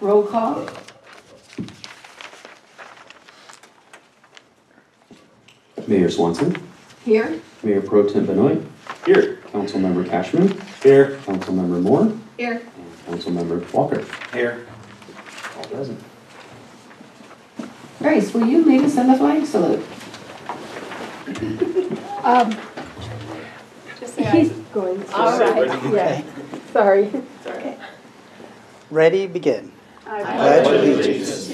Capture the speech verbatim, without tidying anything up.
Roll call. Mayor Swanson. Here. Mayor Pro Tem Benoit. Here. Councilmember Cashman. Here. Councilmember Moore. Here. And Councilmember Walker. Here. All present. Grace, will you lead us in the flag salute? Um, Just say he's aye. going to. All right. Yeah, sorry. Sorry. Ready, begin. I Pledge allegiance